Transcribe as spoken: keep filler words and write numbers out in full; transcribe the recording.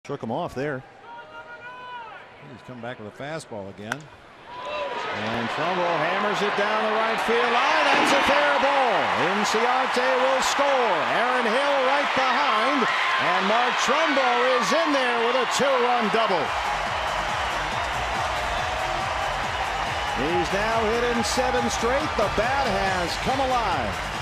Took him off there. He's come back with a fastball again. And Trumbo hammers it down the right field line. That's a fair ball. Inciarte will score. Aaron Hill right behind. And Mark Trumbo is in there with a two-run double. He's now hit in seven straight. The bat has come alive.